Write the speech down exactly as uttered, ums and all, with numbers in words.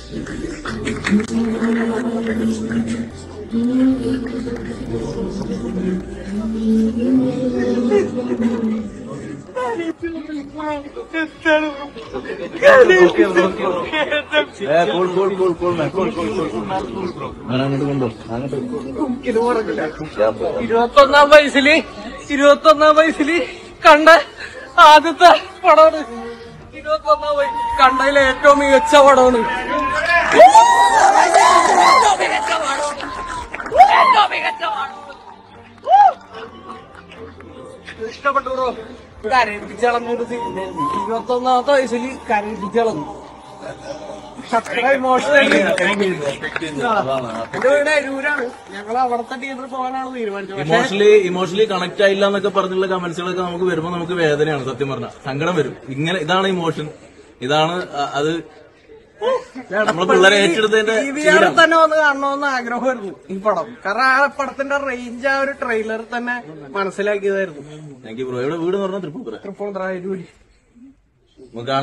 ഇരുപത്തൊന്നാം വയസ്സില് ഇരുപത്തൊന്നാം വയസ്സില് കണ്ട ആദ്യത്തെ പടമാണ്. ഇരുപത്തൊന്നാം വയസ്സിൽ കണ്ടതിലെ ഏറ്റവും മികച്ച പടമാണ്. ഇഷ്ടപ്പെട്ടു ബ്രോ. കരയിപ്പിച്ചളഞ്ഞൊരു ഇരുപത്തൊന്നാമത്തെ വയസ്സിൽ കരയിപ്പിച്ചളഞ്ഞു. ഞങ്ങൾ അവിടത്തെ തിയേറ്ററിൽ പോകാനാണ് തീരുമാനിച്ചത്. ഇമോഷണലി ഇമോഷണലി കണക്ട് ആയില്ല എന്നൊക്കെ പറഞ്ഞുള്ള കമന്റ്സുകളൊക്കെ നമുക്ക് വരുമ്പോൾ നമുക്ക് വേദനയാണ്. സത്യം പറഞ്ഞാൽ സങ്കടം വരും. ഇങ്ങനെ ഇതാണ് ഇമോഷൻ, ഇതാണ് അത്. നമ്മൾ പിള്ളേരെ ഏറ്റെടുത്തതിന്റെ തന്നെ വന്ന് കാണണമെന്ന് ആഗ്രഹമായിരുന്നു ഈ പടം. കാരണം ആ പടത്തിന്റെ റേഞ്ച് ആ ഒരു ട്രെയിലർ തന്നെ മനസ്സിലാക്കിയതായിരുന്നു. എനിക്ക് ബ്രോ ഇവിടെ വീട് എന്ന് പറഞ്ഞാൽ തൃപ്പൂണിത്തുറ തൃപ്പൂണിത്തുറ.